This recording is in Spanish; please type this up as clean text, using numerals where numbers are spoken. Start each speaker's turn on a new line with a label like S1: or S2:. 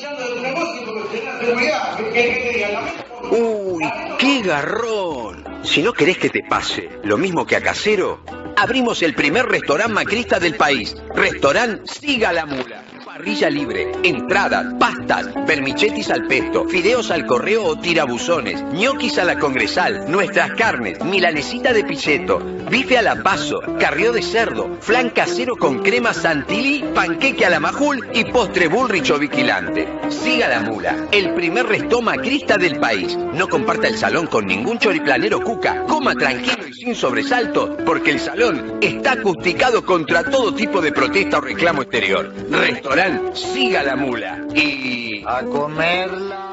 S1: Uy, qué garrón. Si no querés que te pase lo mismo que a Casero, abrimos el primer restaurante macrista del país. Restaurant Siga la Mula. Parrilla libre, entradas, pastas, vermichetis al pesto, fideos al correo o tirabuzones, ñoquis a la congresal, nuestras carnes, milanesita de picheto, bife a la paso, carrió de cerdo, flan casero con crema santilí, panqueque a la majul y postre bullrich o vigilante. Siga la Mula, el primer resto macrista del país. No comparta el salón con ningún choriplanero cuca. Coma tranquilo y sin sobresalto, porque el salón está acusticado contra todo tipo de protesta o reclamo exterior. Restaurante Siga la Mula. Y...
S2: a comerla.